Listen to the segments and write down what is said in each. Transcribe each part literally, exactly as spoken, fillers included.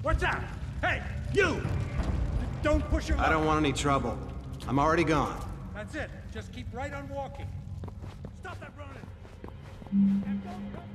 What's that? Hey, you! Don't push her. I don't want any trouble. I'm already gone. That's it. Just keep right on walking. Stop that running! And don't come back!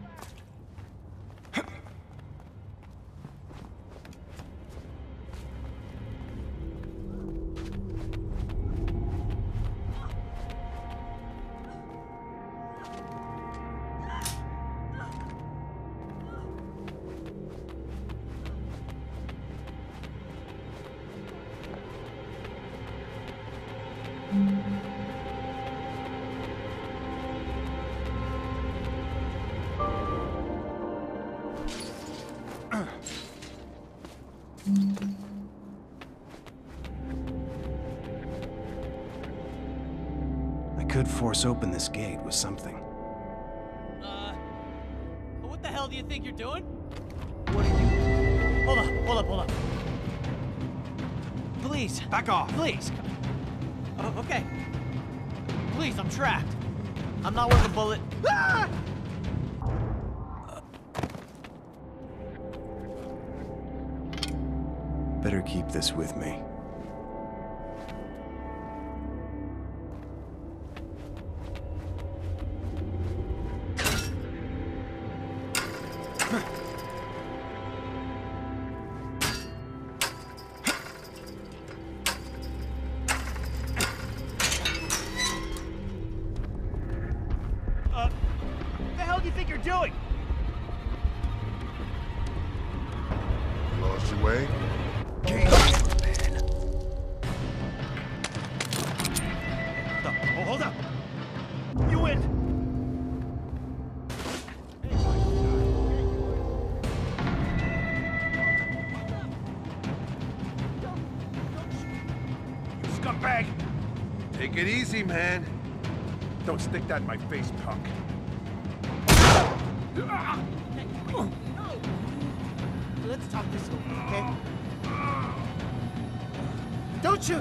I could force open this gate with something. Uh, what the hell do you think you're doing? What are you... Hold up, hold up, hold up. Please. Back off! Please. Oh, okay. Please, I'm trapped. I'm not worth a bullet. Ah! Better keep this with me. Uh, what the hell do you think you're doing? Lost your way? Oh, hold up! You win! You scumbag! Take it easy, man. Don't stick that in my face, punk. Let's talk this over, okay? Don't shoot!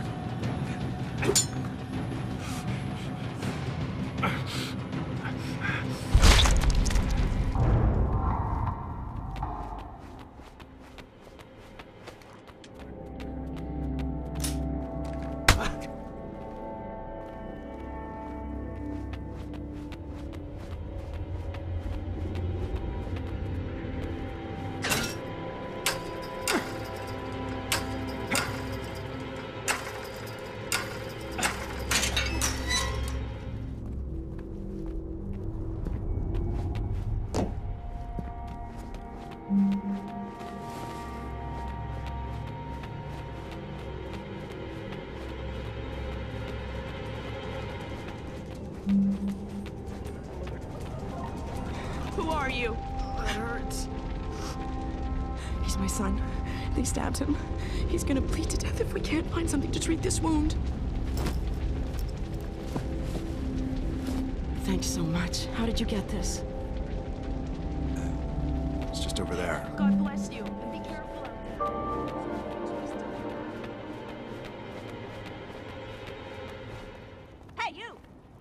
Who are you? That hurts. He's my son. They stabbed him. He's gonna bleed to death if we can't find something to treat this wound. Thanks so much. How did you get this? It's just over there. God bless you, and be careful out there. Hey, you!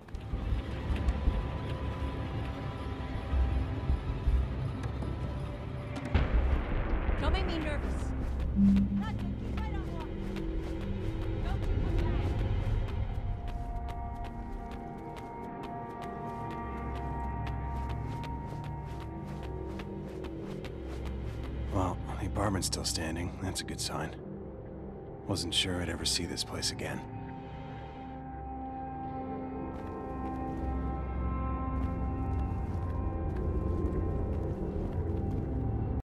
Don't make me nervous. Not good. Keep right on walking. Don't you come back. Well, the apartment's still standing. That's a good sign. Wasn't sure I'd ever see this place again.